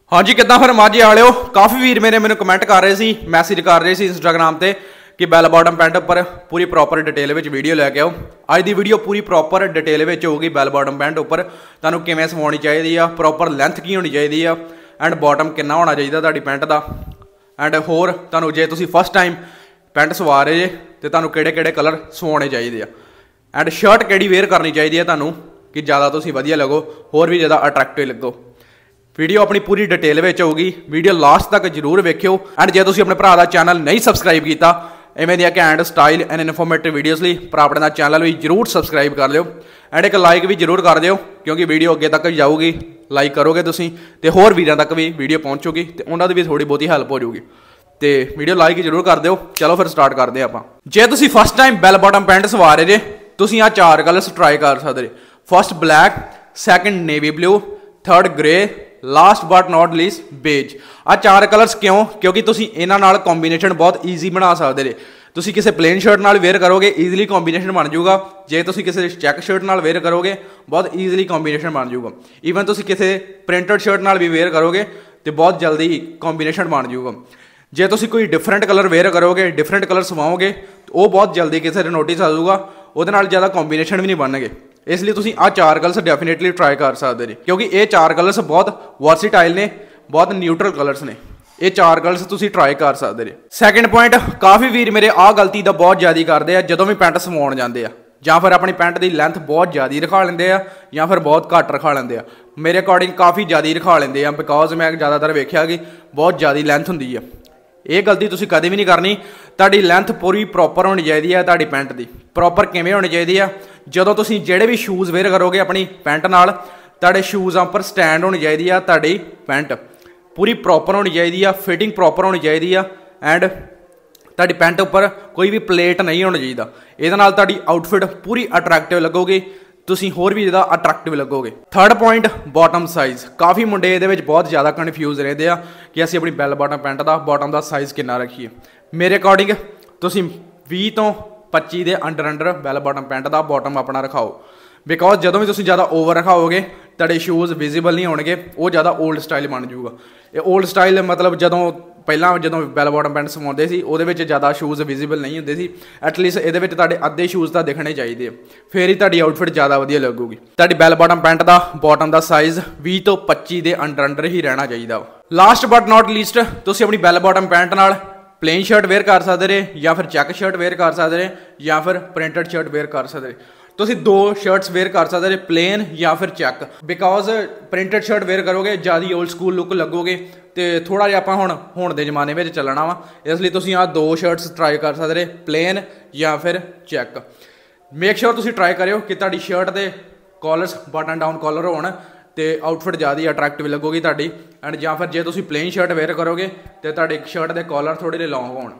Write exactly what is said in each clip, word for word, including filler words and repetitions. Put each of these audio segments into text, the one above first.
हाँ जी कितना फिर माझे वाले काफ़ी वीर मेरे मैंने कमेंट कर रहे थे, मैसेज कर रहे थे इंस्टाग्राम पर कि बैल बॉटम पैंट पर पूरी प्रॉपर डिटेल में वीडियो लैके आओ। अज की वीडियो पूरी प्रॉपर डिटेल में होगी। बैल बॉटम पैंट उपर तुहानूं किवें सवाउणी चाहिए आ, प्रॉपर लेंथ की होनी चाहिए आ, एंड बॉटम कितना होना चाहिए तुहाडी पैंट का, एंड होर तुहानूं जे तुसीं फस्ट टाइम पैंट सवा रहे जे तो तुहानूं किहड़े किहड़े कलर सवाउणे चाहिए आ, एंड शर्ट किहड़ी वेयर करनी चाहिए तुहानूं कि ज़्यादा तुसीं वधिया लगो, होर भी ज़्यादा अट्रैक्टिव लगो। वीडियो अपनी पूरी डिटेल में होगी, वीडियो लास्ट तक जरूर वेखियो। एंड जे तुसीं अपने भरा दा चैनल नहीं सबसक्राइब किया इवें दियां घैंट स्टाइल एंड इन्फॉर्मेटिव वीडियोज़ लई भरा अपने चैनल भी जरूर सबसक्राइब कर लियो, एंड एक लाइक भी जरूर कर दिओ क्योंकि वीडियो अगे तक जाऊगी। लाइक करोगे तुसीं ते होर वीरां तक भी वीडियो पहुँचूगी तो उन्हां दी भी थोड़ी बहुती हैल्प हो जाऊगी। तो वीडियो लाइक जरूर कर दिओ। चलो फिर स्टार्ट करते हैं आपां। जे तुसीं first time bell bottom pant सवा रहे जे तुसीं आ चार कलर्स ट्राई कर सकते। First black, second navy blue, third grey, last but not least beige. आ चार कलर्स क्यों? क्योंकि तुसीं इन्हां नाल कॉम्बीनेशन बहुत ईजी बना सकते जे। तुसीं किसी प्लेन शर्ट नाल वेयर करोगे ईजिली कॉम्बीनेशन बन जाऊगा। जे तुसीं किसी चैक शर्ट नाल वेयर करोगे बहुत ईजिली कॉम्बीनेशन बन जाऊगा। ईवन तुसीं किसी प्रिंटेड शर्ट नाल भी वेयर करोगे तो बहुत जल्दी कॉम्बीनेशन बन जाऊगा। जे तुसीं कोई डिफरेंट कलर वेयर करोगे, डिफरेंट कलर सवाओगे तो वह बहुत जल्दी किसी ने नोटिस आ जाऊगा, उहदे नाल ज़्यादा कॉम्बीनेशन भी नहीं बननगे। इसलिए तुसीं आ चार कलर्स डेफिनेटली ट्राई कर सकते हैं क्योंकि ये चार कलर्स बहुत वर्सीटाइल ने, बहुत न्यूट्रल कलर्स ने। ये चार कलर्स तुसीं ट्राई कर सकते हैं। सैकेंड पॉइंट, काफ़ी वीर मेरे आ गलती का बहुत ज़्यादा करते हैं जदों भी पैंट सवाउण जाते हैं, या फिर अपनी पैंट की लेंथ बहुत ज़्यादा रखा लेंगे आ या फिर बहुत घट रखा लेंगे आ। मेरे अकॉर्डिंग काफ़ी ज़्यादा रखा लेंगे आ बिकॉज मैं ज़्यादातर वेख्या कि बहुत ज़्यादा लेंथ होंदी है। ये गलती तुसीं कदे भी नहीं करनी। तुहाडी लेंथ पूरी प्रॉपर होनी चाहिए है। तुहाडी पैंट की प्रॉपर किवें होनी चाहिए है? जदों तुसीं जिहड़े भी शूज़ वेयर करोगे अपनी पैंट नाल तुहाडे शूज़ां उपर स्टैंड होनी चाहिए है। तुहाडी पैंट पूरी प्रॉपर होनी चाहिए है, फिटिंग प्रॉपर होनी चाहिए है, एंड तुहाडी पैंट उपर कोई भी प्लेट नहीं होना चाहिए। इहदे नाल तुहाडी आउटफिट पूरी अट्रैक्टिव लगोगी, तुसीं होर भी ज़्यादा अट्रैक्टिव लगोगे। Third point, bottom size. काफ़ी मुंडे इहदे विच बहुत ज़्यादा कन्फ्यूज़ रहते हैं कि असीं अपनी बैल बॉटम पैंट का बॉटम का साइज़ कितना रखीए। मेरे अकॉर्डिंग तुसीं बीस तो पच्ची के under under bell bottom pant का बॉटम अपना रखाओ, बिकॉज जदों भी तुसीं ज़्यादा ओवर रखाओगे तुहाडे शूज़ विजिबल नहीं होणगे, वो ज़्यादा ओल्ड स्टाइल बन जाऊगा। ये ओल्ड स्टाइल मतलब जदों पहला जदों बैल बॉटम पैंट सवाउंदे सी उहदे विच ज़्यादा शूज़ विजिबल नहीं होंदे सी। एटलीस्ट इहदे विच तुहाडे अद्धे शूज़ तां दिखने चाहिए, फिर ही तुहाडी आउटफिट ज़्यादा वधिया लगूगी। तुहाडी बैल बॉटम पैंट का बॉटम का साइज़ बीस तो पच्ची के अंडर अंडर ही रहना चाहिए। लास्ट बट नॉट लीस्ट, तुसीं अपनी बैल बॉटम पैंट नाल प्लेन शर्ट वेयर कर सकते हैं या फिर चैक शर्ट वेयर कर सकते हैं या फिर प्रिंटेड शर्ट वेयर कर सकते हैं। तुसीं दो शर्ट्स वेयर कर सकते हैं, प्लेन या फिर check. Because printed shirt wear करोगे ज़्यादा ओल्ड स्कूल लुक लगोगे तो थोड़ा जिहा आपां हुण हुण दे जमाने में चलना वा, इसलिए तुसीं आ दो शर्ट्स ट्राई कर सकते हैं, प्लेन या फिर चैक। मेक श्योर तुसीं ट्राई करियो कि तुहाडी शर्ट के कॉलर्स बटन डाउन कॉलर होण तो आउटफिट ज़्यादा अट्रैक्टिव लगोगी तुहाडी, एंड या फिर जे तुसीं प्लेन शर्ट वेयर करोगे तो तुहाडी शर्ट के कॉलर थोड़े जिहे लॉन्ग होण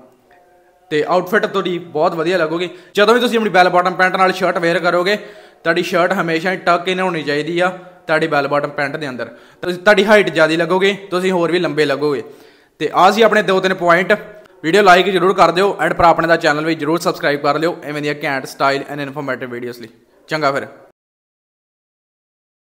तो आउटफिट तुहाडी बहुत वधिया लगोगी। जदों भी तुसीं अपनी बैल बॉटम पैंट नाल शर्ट वेयर करोगे तुहाडी शर्ट हमेशा ही टक इन होनी चाहिए आ तुहाडी बैल बॉटम पैंट के अंदर, तुहाडी हाइट ज़्यादा लगोगे, तुसीं होर भी लंबे लगोगे। तो आ सी अपने दो तीन पॉइंट। वीडियो लाइक जरूर कर दिओ, एंड भरा अपने दा चैनल भी जरूर सबसक्राइब कर लिओ इवें दियां घैंट स्टाइल एंड इन्फॉर्मेटिव वीडियोज़ लई। चंगा फिर।